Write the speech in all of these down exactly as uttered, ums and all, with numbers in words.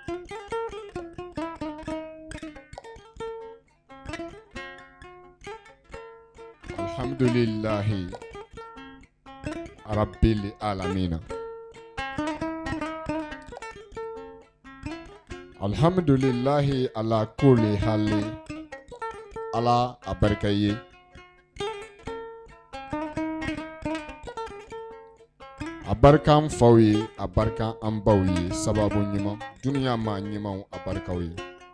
Alhamdulillahi Rabbil Alamina. Alhamdulillahi ala kulli hali. Ala abarkaye. Abarkan fawi, abarkan ambawi, sababu nyima, dunia ma nyima abarkawi.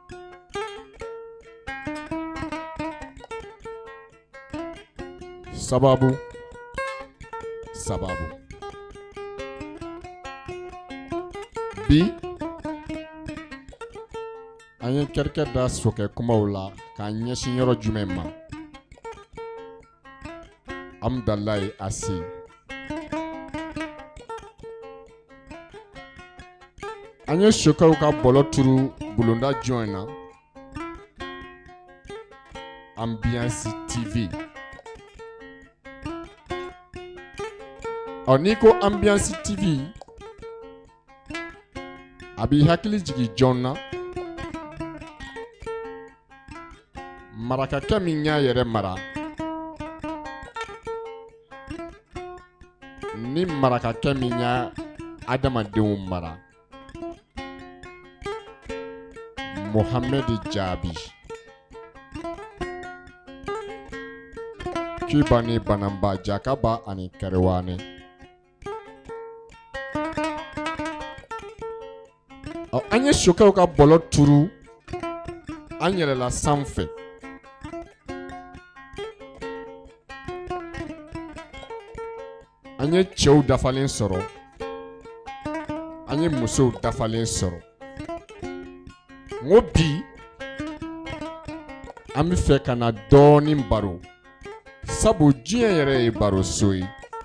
Sababu, sababu. Bi, anye kerke da soke kumaula ka nyeshin yoro jumema. Amdalai asi. Anye shoka ka bolo turu bulunda joina. Ambiance T V. Oniko Ambiance T V. Abi hakili jigi jonna. Maraka kaminya yere mara. Ni maraka kaminya adama dewu mara. Mohamed Jabi. Kibani Banamba Jakaba ani Karewane. Anye shoka ka bolo turu. Anye la sanfe. Anye chew dafalen soro. Anye muso dafalen soro. Ngobi ami fe kana doni baro. Sabu jiyan yere e baro soyi.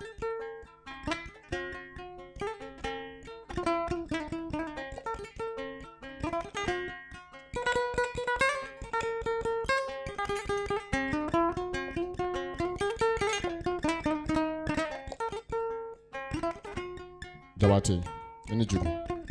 Jabate, ini jugu.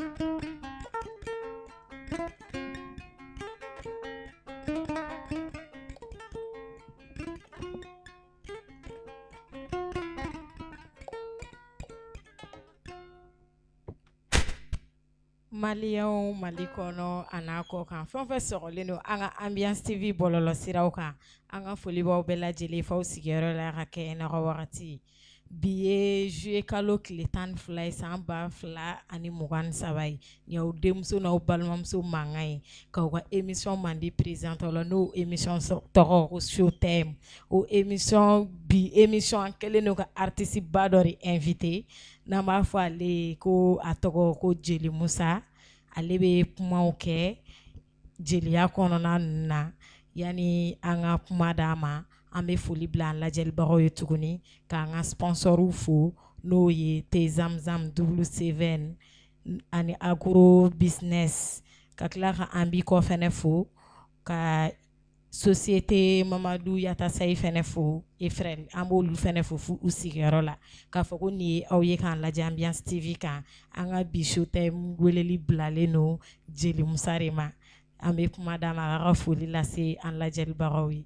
Maliyan Mali kɔnɔ ana kɔ kan fɛn fɛn sɔgɔlen don an ka Ambiance T V bɔlɔlɔ siraw kan an ka foli b'aw bɛɛ lajɛlen faw sigiyɔrɔ la ka kɛ nɔgɔ wagati bi ye juillet kalo tile tan ni fila ye san ba fila ani mugan ni saba ye ni y'aw denmuso n'aw balimamuso mankan ye k'aw ka émission mandi présenté la n'o émission tɔgɔ ko Showtime o émission bi émission an kɛlen don ka artiste ba dɔ de invité n'an b'a fɔ ale ko a tɔgɔ ko Jeli Musa ale bɛ kumaw kɛ jeliya kɔnɔna ninnu na yani an ka kuma d'a ma an bɛ foli bila an lajɛlibagaw ye tuguni k'an ka sponsorw fo n'o ye T Zamzam W seven ani Agro Business ka tila ka an bi kɔ fɛnɛ fo ka Société Mamadou Yatasayi fɛnɛ fo Efrel an b'olu fɛnɛ fo fu u sigiyɔrɔ la k'a fɔ ko nin ye aw ye k'an lajɛ Ambiance T V kan an ka bi Showtime weleli bilalen no Jeli Musa de ma an bɛ kuma d'a ma a ka foli lase an lajɛlibagaw ye.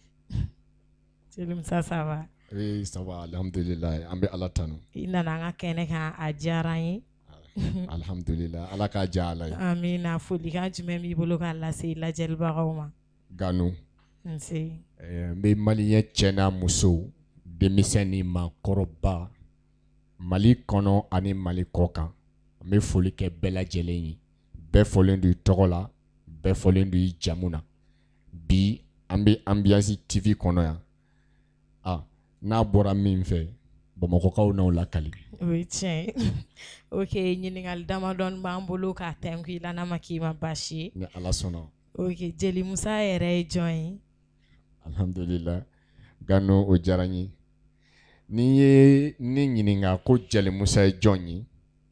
Jeli Musa ça va? Oui, ça va, alhamdulillah. An bɛ Ala tanu. I nana an ka kɛnɛ kan a diyara an ye. Alhamdulillah, Ala k'a diya Ala ye. Amina, folikan jumɛn b'i bolo k'a lase lajɛlibagaw ma? Gano. Nse. N bɛ maliyɛn cɛ n'a muso, denmisɛn ni maakɔrɔba, Mali kɔnɔ ani Mali kɔ kan. N bɛ foli kɛ bɛɛ lajɛlen ye. Bɛɛ fɔlen do i tɔgɔ la, bɛɛ fɔlen do i jamu na. Bi an bɛ Ambiance T V kɔnɔ yan. Ah, n'a bɔra min fɛ, Bamakɔkaw n'aw lakali. O ye tiɲɛ ye. Ok, ɲininkali damadɔni b'an bolo k'a tɛnku i la n'a ma k'i ma baasi ye. Ni Ala sɔnna. Ok, Jeli Musa yɛrɛ ye jɔn ye? Alhamdulillah. Gano o diyara n ye. N'i ye ne ɲininka ko Jeli Musa ye jɔn ye,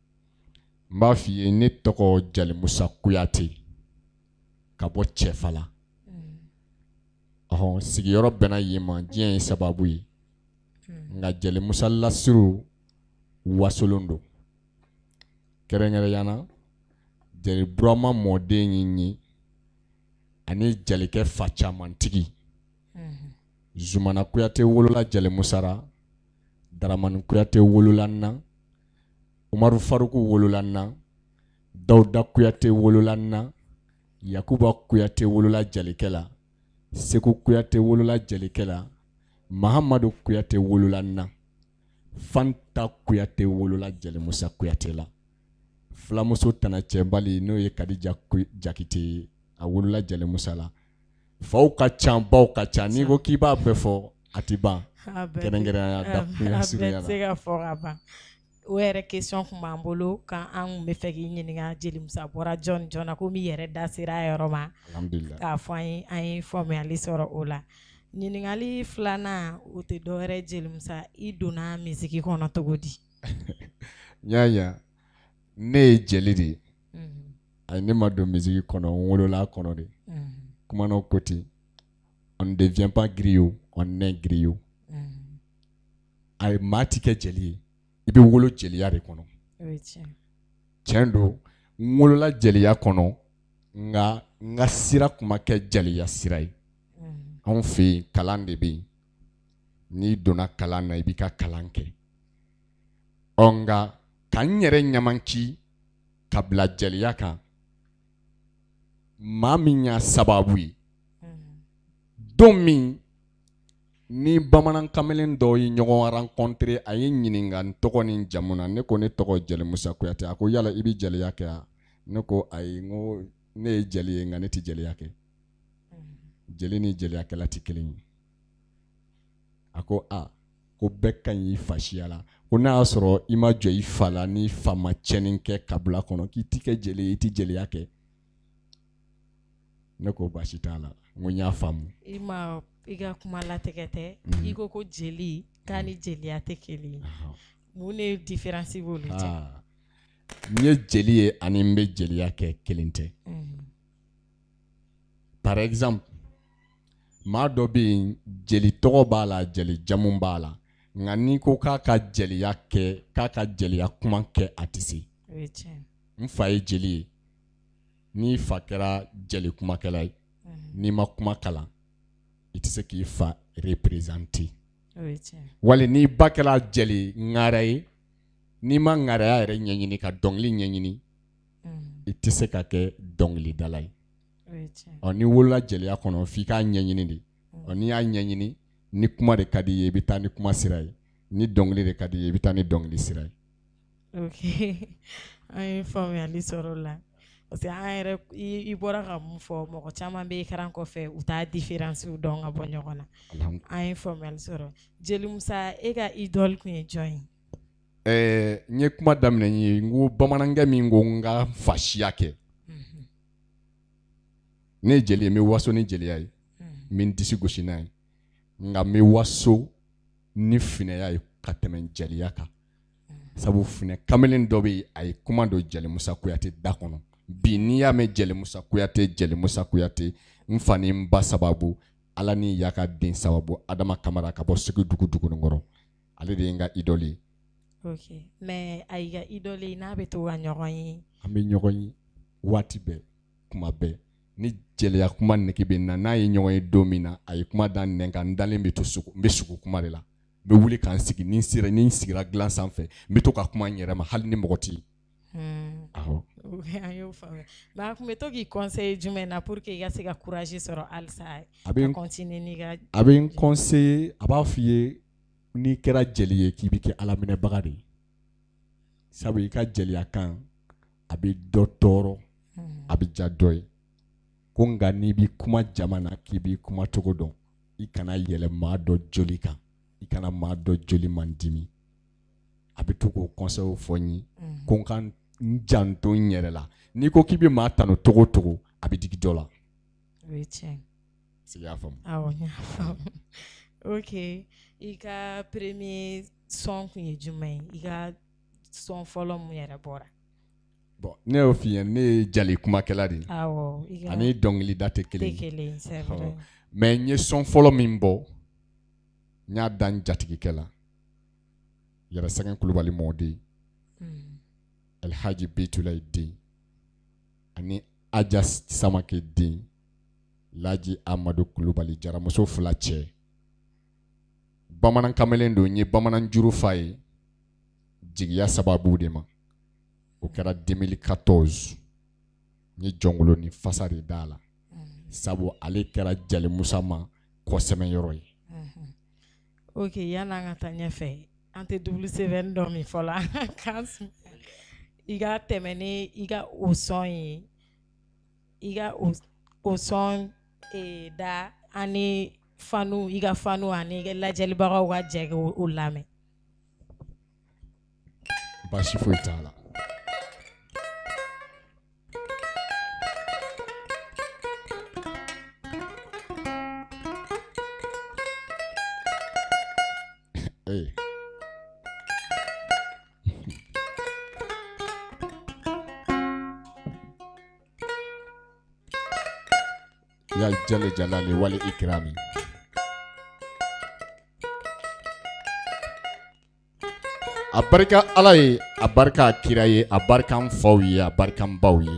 n b'a f'i ye ne tɔgɔ Jeli Musa Kuyate ka bɔ Cɛfala. Ɔhɔn, sigiyɔrɔ bɛnna yen ma, diɲɛ ye sababu ye. Nka Jeli Musa lasiriw wasolon don. Kɛrɛnkɛrɛnyana jeli Burama mɔden yi ye ani jelikɛ fa camantigi Zumana Kuyate wolola Jeli Musara, Daramani Kuyate wolola na, Umaru Faruku wolola na, Dawuda Kuyate wolola na, Yakuba Kuyate wolola jelikɛ la, Seku Kuyate wolola jelikɛ la, Mahamadu Kuyate wolola na, Fanta Kuyate wolola Jeli Musa Kuyate la. Fulamuso tana cɛbali n'o ye Kadija Jakite a wolola Jeli Musa la. Faw ka ca baw ka ca n'i ko k'i b'a bɛɛ fɔ a ti ban kɛrɛnkɛrɛnnenya da kunya surunya la. Se ka fɔ ka ban. O yɛrɛ question kun b'an bolo kan an kun bɛ fɛ k'i ɲininka Jeli Musa bɔra jɔn jɔn na komi i yɛrɛ da sera a yɔrɔ ma. Alhamdulillah. K'a fɔ an ye an ye faamuyali sɔrɔ o la. Ɲininkali filanan o tɛ dɔwɛrɛ Jeli Musa i donna misiki kɔnɔ cogo di? Ɲa ya ne ye jeli de ye. Ayi ne ma don misiki kɔnɔ n wolola kɔnɔ de. Kumana côté on ne devient pas griot on est griot. Ayi maa ti kɛ jeli ye i bɛ wolo jeliya de kɔnɔ. Tiɲɛ don n wolola jeliya kɔnɔ nka n ka sira kuma kɛ jeliya sira ye. Anw fɛ yen kalan de bɛ yen n'i donna kalan na i b'i ka kalan kɛ. Ɔ nka ka n yɛrɛ ɲamanki ka bila jeliya kan maa min y'a sababu ye don min ni bamanan kamalen dɔw ye ɲɔgɔn rencontré a ye ɲininka n tɔgɔ ni jamu na ne ko ne tɔgɔ Jeli Musa Kuyate a ko yala i bɛ jeliya kɛ wa ne ko ayi n ko ne ye jeli ye nka ne tɛ jeliya kɛ. Jeli ni jeliyakɛla tɛ kelen ye. A ko a ko bɛɛ ka ɲi i fa siya la ko n'a y'a sɔrɔ i ma jɔ i fa la ni fa ma tiɲɛni kɛ kabila kɔnɔ k'i ti kɛ jeli ye i ti jeliya kɛ. Ne ko baasi t'a la n ko n y'a faamu. I ma i ka kuma latigɛ tɛ i ko ko jeli k'a ni jeliya tɛ kelen ye. Mun de différence b'olu cɛ? N ye jeli ye ani n bɛ jeliya kɛ kelen tɛ. Par exemple maa dɔ bɛ yen jeli tɔgɔ b'a la jeli jamu b'a la nka n'i ko k'a ka jeliya kɛ k'a ka jeliya kuma kɛ a tɛ se. N fa ye jeli ye n'i fa kɛra jeli kumakɛla ye n'i ma kuma kalan i tɛ se k'i fa représenter. Wali n'i ba kɛra jeli ŋara ye n'i ma ŋaraya yɛrɛ ɲɛɲini ka dɔnkili ɲɛɲini i tɛ se ka kɛ dɔnkilidala ye. Ɔ ni wolola jeliya kɔnɔ f'i k'a ɲɛɲini de. Ɔ n'i y'a ɲɛɲini ni kuma de ka di ye i bɛ taa ni kuma sira ye ni dɔnkili de ka di ye i bɛ taa ni dɔnkili sira ye. Ok an ye faamuyali sɔrɔ o la parce que an yɛrɛ i bɔra ka mun fɔ mɔgɔ caman bɛ ekran kɔfɛ u t'a différence dɔn ka bɔ ɲɔgɔn na. An ye faamuyali sɔrɔ. Jeli Musa e ka idole kun ye jɔn ye? Ɛɛ n ye kuma daminɛ n ye n ko bamanankɛ min ko n ka fa siya kɛ. Ne ye jeli ye n bɛ waso ni jeliya ye n bɛ n disi gosi n'a ye nka n bɛ waso ni finɛya ye ka tɛmɛ jeliya kan sabu finɛ kamalen dɔ bɛ yen a ye kuma don Jeli Musa Kuyate da kɔnɔ bi n'i y'a mɛn Jeli Musa Kuyate Jeli Musa Kuyate n fa ni n ba sababu Ala ni Yaka den sababu Adama Kamara ka bɔ Segu dugu Dugunikɔrɔ ale de ye n ka idole ye. Ok mais a y'i ka idole ye n'a bɛ to ka ɲɔgɔn ye. An bɛ ɲɔgɔn ye waati bɛɛ kuma bɛɛ. Ni jeliya kuma nege bɛ na n'a ye ɲɔgɔn ye don min na a ye kuma da nɛn kan n dalen bɛ to sugu n bɛ sugu kuma de la n bɛ wuli k'an sigi ni n sera ni n sigira dilan sanfɛ n bɛ to ka kuma n yɛrɛ ma hali ni mɔgɔ tɛ yen. Awɔ. An y'o faamuya mais a kun bɛ to k'i conseiller jumɛn na pour que i ka se ka courage sɔrɔ halisa ka continuer n'i ka. A bɛ n conseiller a b'a f'i ye n'i kɛra jeli ye k'i bɛ kɛ Ala minɛbaga de ye sabu i ka jeliya kan a bɛ dɔ tɔɔrɔ a bɛ ja dɔ ye. Ko nka n'i b'i kuma jama na k'i b'i kuma cogo dɔn i kana yɛlɛ maa dɔ joli kan i kana maa dɔ joli man dimi a bɛ to k'o conseil fɔ n ye ko n ka n janto n yɛrɛ la n'i ko k'i bɛ maa tanu togo togo a bɛ digi dɔ la. O ye tiɲɛ. I y'a faamu. Awɔ n y'a faamu. Ok i ka premier son kun ye jumɛn ye i ka son fɔlɔ mun yɛrɛ bɔra. Bon ne y'o f'i ye ne ye jali kumakɛla de ye. Awɔ. Ani dɔnkilida tɛ kelen ye. Tɛ kelen ye c'est vrai. Mais n ye son fɔlɔ min bɔ n y'a da n jatigikɛ la Yɛrɛsɛgɛn Kulubali mɔden Elhaji Bɛtulayi den ani Aja Samake den Laji Amadou Kulubali Jara muso fila cɛ bamanan kamalen don ye bamanan juru fa ye jigiya sababu de ma o kɛra deux mille quatorze ni jɔnkolo ni fasa de da la sabu ale kɛra Jali Musa ma kɔsɛmɛ yɔrɔ ye. Ok, yana ka taa ɲɛfɛ an tɛ double seven dɔn min fɔla kan i ka tɛmɛ ni i ka o sɔn ye i ka o sɔn da ani fanu i ka fanu ani lajɛlibagaw ka jɛ o lamɛn. Baasi foyi t'a la. Hey. Ya Jale Jalali wali ikrami. Abarika Ala ye, abarika kira ye, abarika faw ye, abarika baw ye.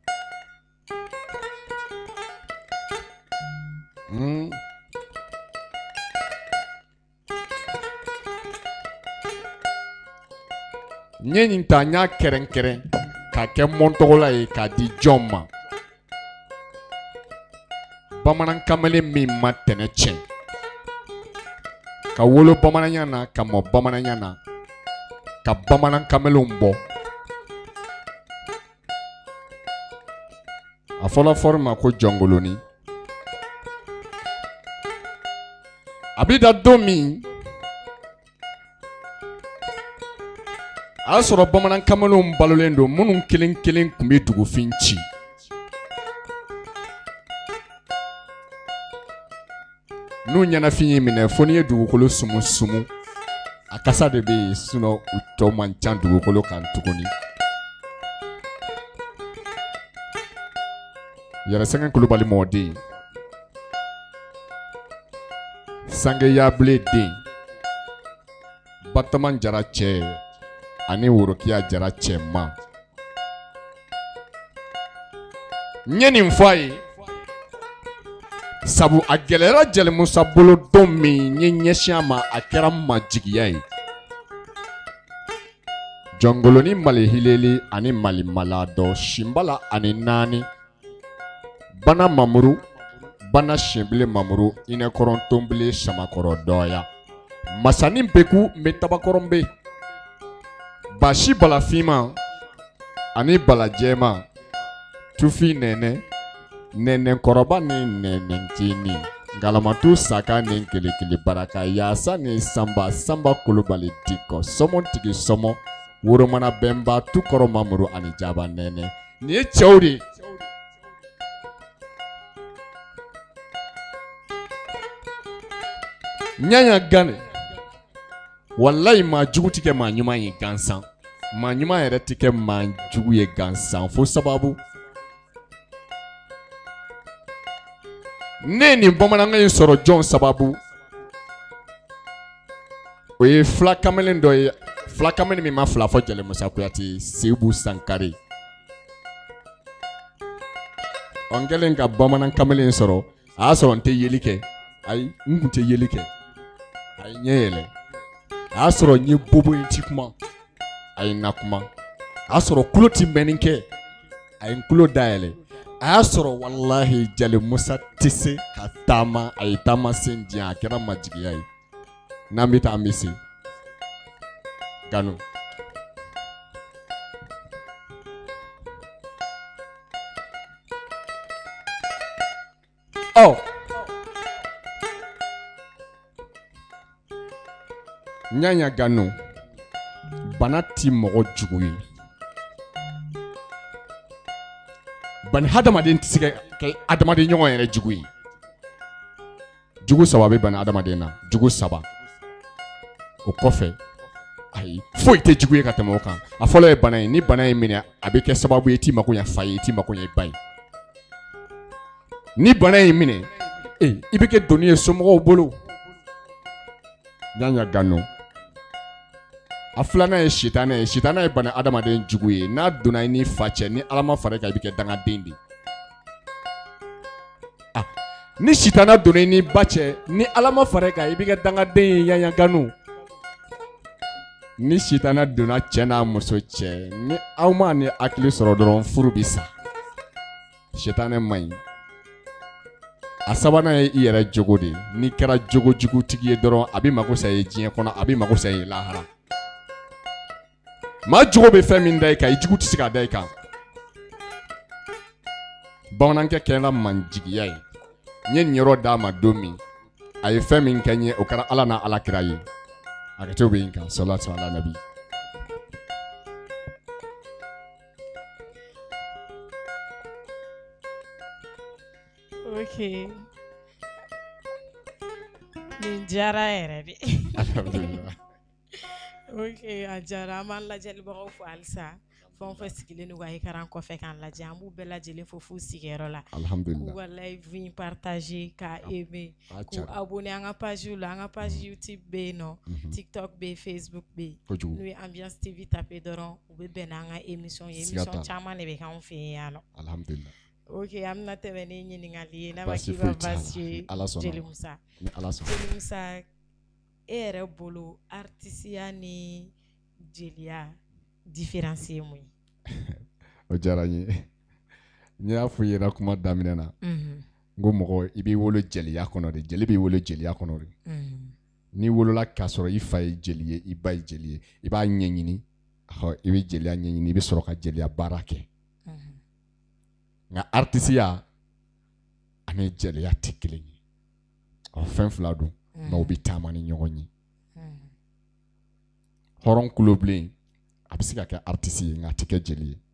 Hmm. Nye nin ta nya keren keren ka kɛ montogola ye ka di jɔn ma. Bamanan kamalen min ma tɛnɛ tiɲɛ ka wolo bamananya na ka mɔ bamananya na ka bamanan kamalenw bɔ a fɔlɔ fɔra ma ko jɔngoloni a bi da don min a y'a sɔrɔ bamanan kamalenw balolen don minnu kelen kelen tun bɛ dugufin ci. N'u ɲɛnafin ye minɛ fo n'i ye dugukolo sumu sumu a kasa de bɛ yen sinon u tɔ man ca dugukolo kan tuguni. Yɛrɛsɛgɛn Kulubali mɔden Sange Yable den Bataman Jara cɛ ani Worokiya Jara cɛ ma n ye nin fɔ a ye sabu a gɛlɛyara Jali Musa bolo don min ye ɲɛsin a ma a kɛra majigiya ye. Jɔngoloni Mali Hileli ani Mali Maladɔ Simbala ani naani Bana Mamuru Bana Simbile Mamuru Inɛkɔrɔn Tonbile Samakɔrɔ Dɔya Masani Beku Metabakɔrɔnbe Bashi Balafima ani Balajɛma Tufi Nɛnɛ Nɛnɛ kɔrɔba ni nɛnɛ ncini Ngalamatu Saka ni Kelekele Baraka Yaasa ni Samba Samba Kulubali Diko Sɔmɔ tigi Sɔmɔ Woromana Bɛnba Tukɔrɔ Mamuru ani Jaba Nɛnɛ nin ye cɛw de Ɲaɲa Gane wallahi maa jugu ti kɛ maa ɲuman ye gansan maa ɲuman yɛrɛ ti kɛ maa jugu ye gansan fo sababu ne ni bamanankan in sɔrɔ jɔn sababu o ye fila kamalen dɔ ye fila kamalen min ma fila fɔ Jali Musa Kuyate Sebu Sankare on kɛlen ka bamanan kamalen sɔrɔ a y'a sɔrɔ n tɛ yeli kɛ ayi n kun tɛ yeli kɛ a ye ɲɛ yɛlɛ a y'a sɔrɔ n ye bobo in ti kuma a ye na kuma a y'a sɔrɔ kulo ti mɛnni kɛ a ye n kulo dayɛlɛ a y'a sɔrɔ wallahi Jali Musa tɛ se ka taama a ye taama sen diyan a kɛra majigiya ye n'an bɛ taa an bɛ se Gano ɔ Ɲaɲa Gano bana ti mɔgɔ jugu ye bani hadamaden tɛ se ka kɛ adamaden ɲɔgɔn yɛrɛ jugu ye jugu saba bɛ bani adamaden na jugu saba o kɔfɛ ayi foyi tɛ jugu ye ka tɛmɛ o kan a fɔlɔ ye bana ye ni bana ye minɛ a bɛ kɛ sababu ye i t'i mako ɲɛ fa ye i t'i mako ɲɛ i ba ye ni bana ye minɛ e i bɛ kɛ doni ye somɔgɔw bolo Ɲaɲa Gano a filanan ye sitanɛ ye sitanɛ ye bana adamaden jugu ye n'a donna i ni fa cɛ ni Ala ma fara i kan i bɛ kɛ dangaden de ah ni sitanɛ donna i ni ba cɛ ni Ala ma fara i kan i bɛ kɛ dangaden ye yanyankanu ni sitanɛ donna cɛ n'a muso cɛ ni aw ma ni hakili sɔrɔ dɔrɔn furu bɛ sa sitanɛ man ɲi a sabanan ye i yɛrɛ jogo de n'i kɛra jogo jugutigi ye dɔrɔn a bɛ mago sa i ye diɲɛ kɔnɔ a bɛ mago sa i ye lahara maa jogo bɛ fɛn min da i kan i jugu tɛ se ka da i kan bamanankɛ kɛra manjigiya ye n ye nin yɔrɔ d'a ma don min a ye fɛn min kɛ n ye o kɛra Ala n'a Alakira ye hakɛto bɛ yen kan salatu ala nabi ok nin diyara yɛrɛ de alhamdulillah ok a diyara an b'an lajɛlibagaw fo halisa fɛn o fɛn sigilen don ka écran kɔfɛ k'an lajɛ an b'u bɛɛ lajɛlen fo f'u sigiyɔrɔ la alhamdulillah k'u ka live in partager k'a aimer k'u abonner an ka page la an ka page YouTube bɛ yen nɔ TikTok bɛ yen Facebook bɛ yen n'u ye Ambiance T V taper dɔrɔn u bɛ bɛn n'an ka émission ye émission caman de bɛ k'anw fɛ yen yan nɔ alhamdulillah ok an bɛna tɛmɛ ni ɲininkali ye n'a ma k'i ba baasi ye Jeli Musa Jeli Musa e yɛrɛ bolo artisiya ni jeliya différence ye mun ye o diyara n ye n y'a fɔ i ɲɛna kuma daminɛ na n ko mɔgɔ i b'i wolo jeliya kɔnɔ de jeli b'i wolo jeliya kɔnɔ de n'i wolola k'a sɔrɔ i fa ye jeli ye i ba ye jeli ye i b'a ɲɛɲini i bɛ jeliya ɲɛɲini i bɛ sɔrɔ ka jeliya baara kɛ nka artisiya ani jeliya tɛ kelen ye ɔ fɛn fila don mɛ u bɛ taama ni ɲɔgɔn ye hɔrɔn kulobilen a bɛ se ka kɛ artisi ye nka a tɛ kɛ jeli ye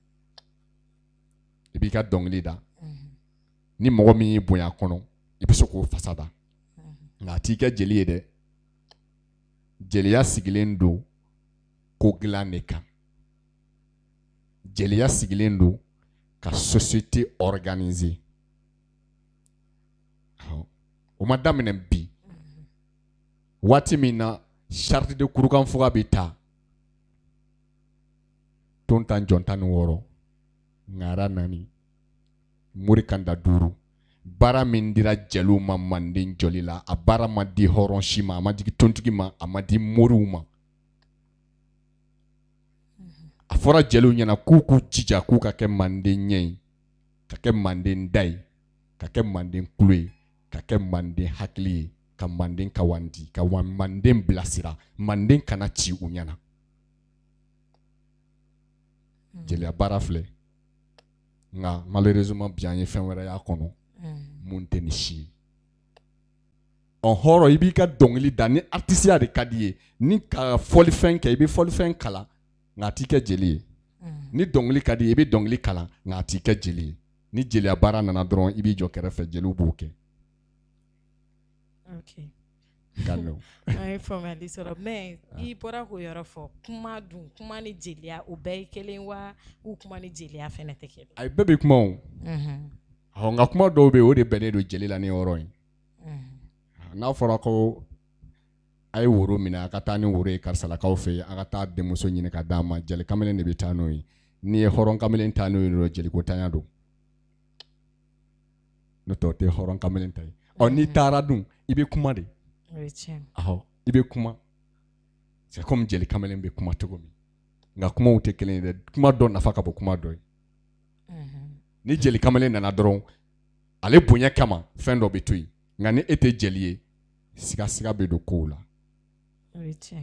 i b'i ka dɔnkili da ni mɔgɔ min y'i bonya kɔnɔ i bɛ se k'o fasa da nka a t'i kɛ jeli ye dɛ jeliya sigilen don ko dilan de kan jeliya sigilen don ka société organiser o ma daminɛ bi waati min na charte de kurukanfuga bɛ taa ton tan jɔn tan ni wɔɔrɔ ŋara naani mori kanda duuru baara min dira jeliw ma Manden jɔli la a baara ma di hɔrɔn si ma a ma di tontigi ma a ma di moriw ma a fɔra jeliw ɲɛna k'u k'u jija k'u ka kɛ Manden ɲɛ ye ka kɛ Manden da ye ka kɛ Manden kulo ye ka kɛ Manden hakili ye ka Manden kawandi ka Manden bilasira Manden kana ci u ɲɛna jeliya baara filɛ nka malheureusement bi an ye fɛn wɛrɛ y'a kɔnɔ mun tɛ ni si ye ɔ hɔrɔn i b'i ka dɔnkili da ni artisiya de ka di ye ni ka fɔlifɛn kɛ i bɛ fɔlifɛn kalan nka a t'i kɛ jeli ye ni dɔnkili ka di ye i bɛ dɔnkili kalan nka a t'i kɛ jeli ye ni jeliya baara nana dɔrɔn i b'i jɔ kɛrɛfɛ jeliw b'o kɛ ok an ye faamuyali sɔrɔ mais i bɔra k'o yɔrɔ fɔ kuma dun kuma ni jeliya o bɛɛ ye kelen wa u kuma ni jeliya fɛnɛ tɛ kelen ayi bɛɛ bɛ kuma o ɔ nka kuma dɔw bɛ yen o de bɛnnen don jeli la ni yɔrɔ in n'a fɔra ko a ye woro minɛ a ka taa ni woro ye karisalakaw fɛ yen a ka taa denmuso ɲini ka d'a ma jeli kamalen de bɛ taa n'o ye n'i ye hɔrɔn kamalen taa n'o ye dɔrɔn jeliko tanya don n'o tɛ o tɛ hɔrɔn kamalen ta ye ɔ n'i taara dun i bɛ kuma de ahɔ i bɛ kuma c'est comme jeli kamalen bɛ kuma cogo min nka kumaw tɛ kelen ye dɛ kuma dɔ nafa ka bon kuma dɔ ye ni jeli kamalen nana dɔrɔn ale bonya kama fɛn dɔ bɛ to yen nka ni e tɛ jeli ye siga siga bɛ don kow la ok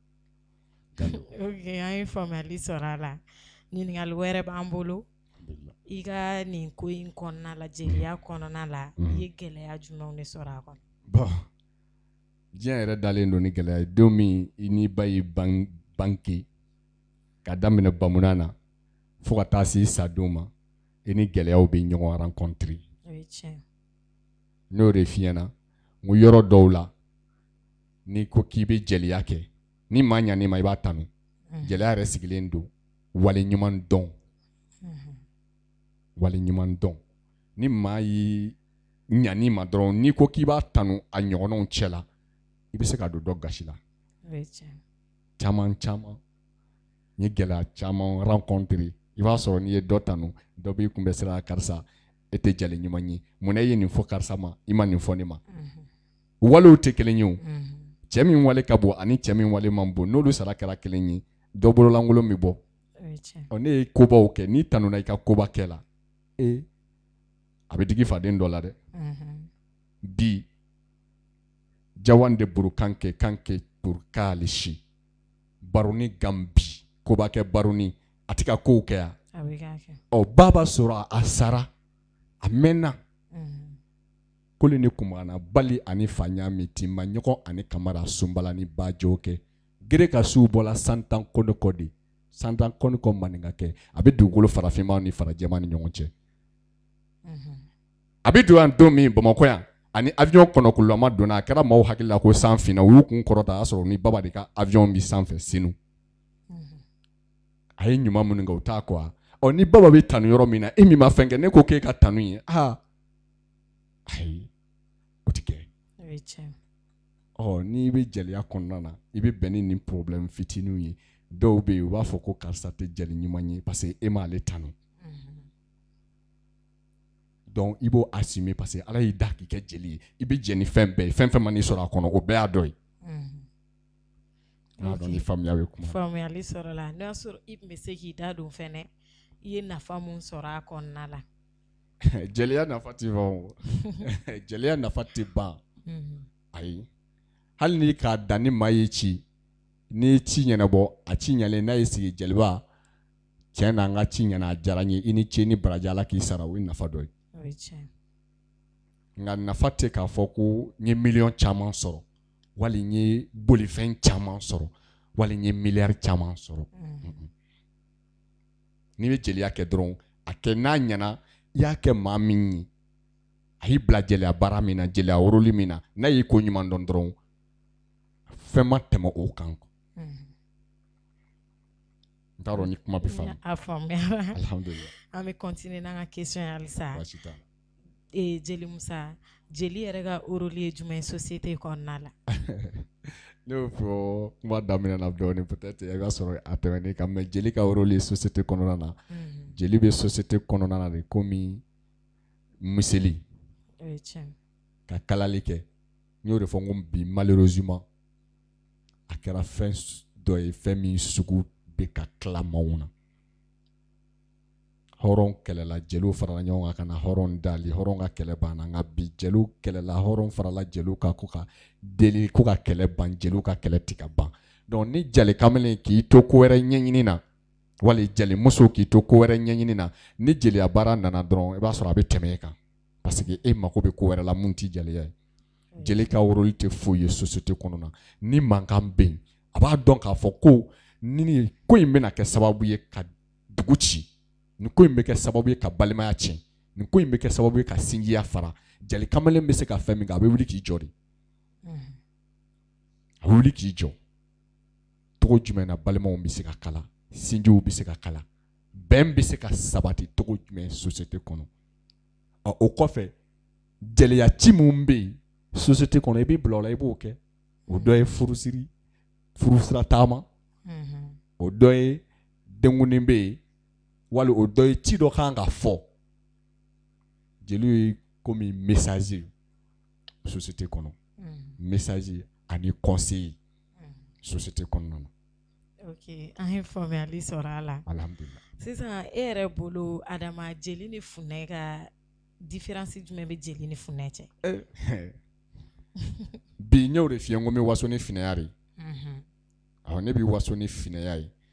an ye faamuyali sɔrɔ a la ɲininkali wɛrɛ b'an bolo i ka nin ko in kɔnɔna la jeliya kɔnɔna la i ye gɛlɛya jumɛnw de sɔrɔ a kɔnɔ bɔn diɲɛ yɛrɛ dalen don ni gɛlɛya ye don min i n'i ba y'i banke ka daminɛ bamunan na fo ka taa se i sadon ma i ni gɛlɛyaw bɛ ɲɔgɔn rencontre n'o de f'i ɲɛna n ko yɔrɔ dɔw la n'i ko k'i bɛ jeliya kɛ ni maa ɲan'i ma i b'a tanu jeliya yɛrɛ sigilen don wale ɲuman dɔn wale ɲuman dɔn ni maa y'i ɲan'i ma dɔrɔn n'i ko k'i b'a tanu a ɲɔgɔnnaw cɛ la i bɛ se ka don dɔ gasi la caman caman n ye gɛlɛya caman rencontre i b'a sɔrɔ n'i ye dɔ tanu dɔ b'i kunbɛ sira karisa e tɛ jali ɲuman ye mun e ye nin fɔ karisa ma i ma nin fɔ ne ma walew tɛ kelen ye o cɛ min wale ka bon ani cɛ min wale man bon n'olu sara kɛra kelen ye dɔ bololankolon bɛ bɔ ɔ ne ye kobaw kɛ n'i tanuna i ka koba kɛ la e a bɛ digi faden dɔ la dɛ bi jawan de burukan kɛ kan kɛ pour k'ale si baroni gambi koba kɛ baroni a tɛ ka kow kɛ yan ɔ ba b'a sɔrɔ a sara a mɛnna kole ni kumana bali ani fa ɲaami timma ɲɔgɔn ani kamara sunbala ni bajo kɛ gere ka suw bɔla santan kɔnɔ kɔ de santan kɔnɔ kɔ maninka kɛ a bɛ dugukolo farafinmaw ni farajɛma ni ɲɔgɔn cɛ a bɛ don yan don min Bamakɔ yan ani avion kɔnɔkulama donna a kɛra maaw hakili la ko san finna u y'u kun kɔrɔta a y'a sɔrɔ ni baba de ka avion bi sanfɛ sinu a ye ɲuman minnu kɛ u t'a kɔ ɔ ni baba bɛ tanu yɔrɔ min na e min ma fɛn kɛ ne ko k'e ka tanu ye aa ayi o tɛ kɛ ɔ n'i bɛ jeliya kɔnɔna na i bɛ bɛn ni nin problème fitininw ye dɔw bɛ yen u b'a fɔ ko karisa tɛ jeli ɲuman ye parce que e m'ale tanu donc i b'o assumer parce que ala y'i da k'i kɛ jeli ye i bɛ jɛ ni fɛn bɛɛ ye fɛn fɛn ma n'i sɔrɔ a kɔnɔ o bɛɛ y'a dɔ ye n'a dɔn ni faamuya bɛ kuma faamuyali sɔrɔ la n'o y'a sɔrɔ i tun bɛ se k'i da don fɛnɛ i ye nafa mun sɔrɔ a kɔnɔna la jeliya nafa tɛ ban jeliya nafa tɛ ban ayi hali ni k'a dan ni maa ye ci n'i ci ɲɛnabɔ a ci ɲɛlen n'a ye sigi jeliba tiɲɛ na an ka ci ɲɛna a diyara n ye i ni ce ni baraji ala k'i sara o ye nafa dɔ ye nka nafa tɛ k'a fɔ ko n ye miliyɔn caman sɔrɔ wali n ye bolifɛn caman sɔrɔ wali n ye miliyari caman sɔrɔ n'i bɛ jeliya kɛ dɔrɔn a kɛ n'a ɲɛna i y'a kɛ maa min ye a y'i bila jeliya baara min na jeliya woroli min na n'a y'i ko ɲuman dɔn dɔrɔn fɛn ma tɛmɛ o kan n t'a dɔn ni kuma bɛ faamu a faamuyara alhamdulilayi an bɛ continuer n'an ka question ye halisa ee Jeli Musa jeli yɛrɛ ka rôle ye jumɛn ye société kɔnɔna la ne y'o fɔ kuma daminɛ na dɔɔnin peut-être i b'a sɔrɔ a tɛmɛnen kan mais jeli ka rôle ye société kɔnɔna na jeli bɛ société kɔnɔna na de komi miseli ka kalali kɛ n y'o de fɔ n ko bi malheureusement a kɛra fɛn dɔ ye fɛn min sugu bɛ ka tila maaw na hɔrɔn kɛlɛla jeliw farala ɲɔgɔn kan ka na hɔrɔn dali hɔrɔn ka kɛlɛ banna nka bi jeliw kɛlɛla hɔrɔn farala jeliw kan ko ka deli ko ka kɛlɛ ban jeliw ka kɛlɛ ti ka ban donc ni jeli kamalen k'i to ko wɛrɛ ɲɛɲini na wali jeli muso k'i to ko wɛrɛ ɲɛɲini na ni jeliya baara nana dɔrɔn i b'a sɔrɔ a bɛ tɛmɛ e kan parce que e mako bɛ ko wɛrɛ la mun ti jeliya ye jeli ka rôle tɛ foyi ye société kɔnɔna ni mankan bɛ yen a b'a dɔn k'a fɔ ko ni ko in bɛna kɛ sababu ye ka dugu ci nin ko in bɛ kɛ sababu ye ka balimaya tiɲɛ nin ko in bɛ kɛ sababu ye ka sinjiya fara jeli kamalen bɛ se ka fɛn min kɛ a bɛ wuli k'i jɔ de a bɛ wuli k'i jɔ togo jumɛn na balimaw bɛ se ka kala sinjiw bɛ se ka kala bɛn bɛ se ka sabati togo jumɛn société kɔnɔ ɔ o kɔfɛ jeliya ci mun bɛ yen société kɔnɔ i bɛ bila o la i b'o kɛ o dɔ ye furusiri furusira taama o dɔ ye denkundi bɛ yen wali o dɔ ye ci dɔ kan ka fɔ jeliw ye komi messager société kɔnɔ messager ani conseiller société kɔnɔna na ok an ye faamuyali sɔrɔ a la alhamdulilayi sisan e yɛrɛ bolo Adama jeli ni funɛ ka différence jumɛn bɛ jeli ni funɛ cɛ bi n y'o de f'i ye n ko n bɛ waso ni finɛya de ye awɔ ne bɛ waso ni finɛya ye